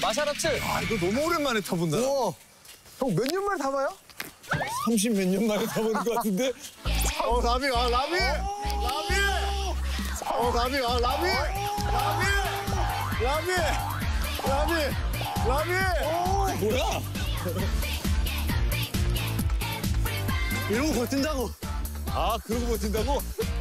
마샤라츠. 아, 이거 너무 오랜만에 타본다. 우와. 형 몇 년 만에 타봐요? 30 몇 년 만에 타보는 것 같은데? 라비, 라비! 라비! 라비, 라비! 라비! 라비! 라비! 뭐야? 이러고 버틴다고. 아, 그러고 버틴다고?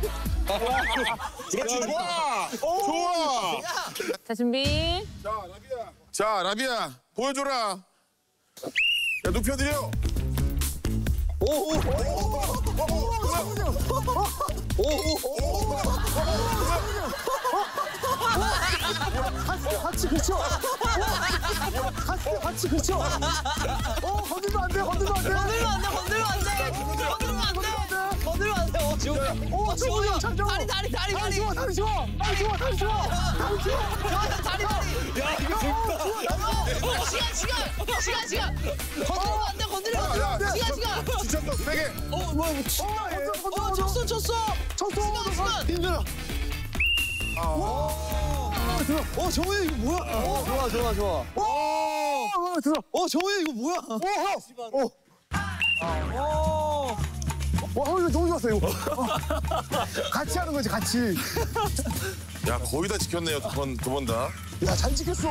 그렇지, 좋아! 좋아! 자, 준비. 자, 라비야, 보여줘라. 야, 눕혀드려. 같이 그쳐. 같이 그쳐. 건들면 안 돼, 건들면 안 돼. 건들면 안 돼, 건들면 안 돼. 건들면 안 돼. 지금. 지금. 다리. 다리 좋아. 다리 좋아. 다리. 야, 이거 재밌다. 시간. 건들면 안 돼. 시간. 지쳤다, 세게. 뭐야, 이거 쳤어. 시간. 힘들어. 정우야, 이거 뭐야? 좋아. 들어. 정우야, 이거 뭐야? 와, 이거 너무 좋았어, 이거. 같이 하는 거지, 같이. 야, 거의 다 지켰네요, 두 번 다. 야, 잘 지켰어.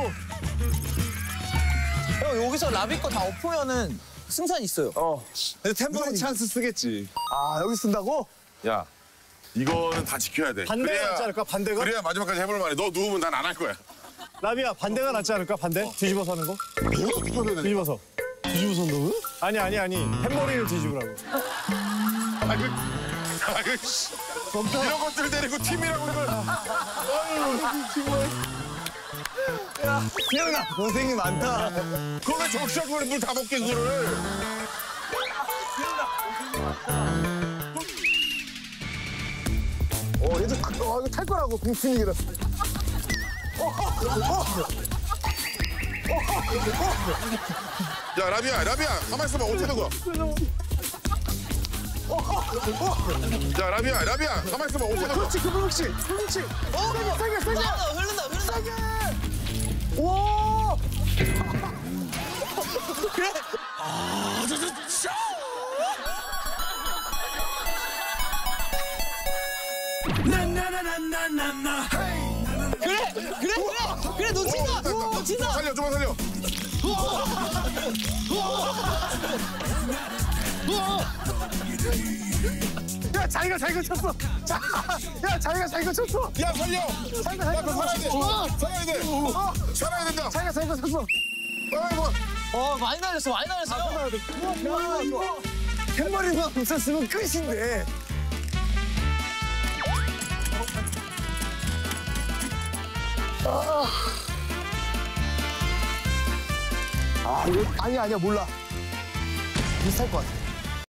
형, 여기서 라비 거 다 엎으면은 승산 있어요. 근데 템버린 찬스 쓰겠지. 아, 여기 쓴다고? 야, 이거는 다 지켜야 돼. 반대가 낫지 않을까, 반대가? 그래야 마지막까지 해볼 만해. 너 누우면 난 안 할 거야. 라비야, 반대가 낫지 않을까, 반대? 뒤집어서 하는 거? 어떻게 해야 돼? 뒤집어서. 뒤집어서 한다고요? 아니. 햄머리를 뒤집으라고. 이런 것들 데리고 팀이라고 이걸. 태연아, 고생이 많다. 그걸 왜 적시하고 물 다 먹게 그거를. 얘도 이거 탈 거라고, 공춘이기라. 야, 라비야, 가만 있어봐. 어떻게 된 거야? 야, 라비야, 가만 있어봐. 어떻게 된 거야? 그렇지. 세게. 흐른다. 와! 그래, 놓친다. 살려, 좀만 살려. 야, 자기가 쳤어. 야, 자기가 쳤어. 야, 살려. 자기가 살아야 돼. 살아야 돼. 살아야 된다. 자기가 쳤어. 아이고. 많이 날렸어요. 햄머리만 없었으면 끝인데. 이거 아니야, 몰라. 비슷할 것 같아.